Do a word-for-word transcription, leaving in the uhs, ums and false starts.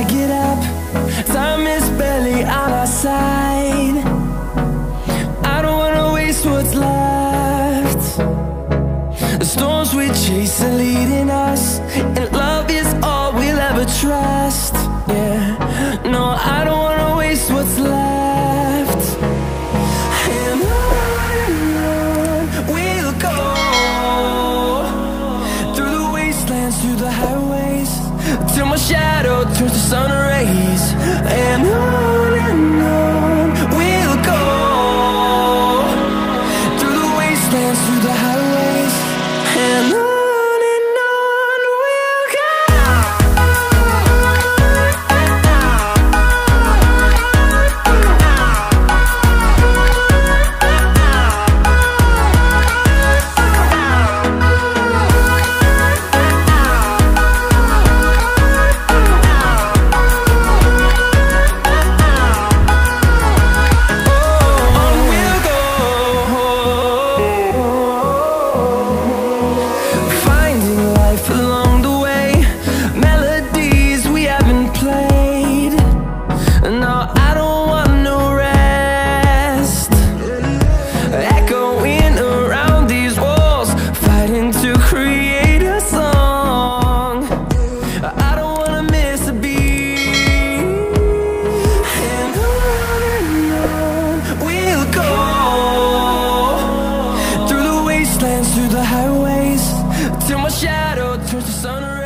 gotta get up. Time is barely on our side. I don't wanna waste what's left. The storms we chase are leading us, and love is all we'll ever trust. Yeah, no, I don't wanna waste what's left. And on and on we'll go, through the wastelands, through the highways, till my shadow turns to sun rays. And on and on we'll go, through the wastelands, through the highways, and on. Through the highways, till my shadow turns to sun rays.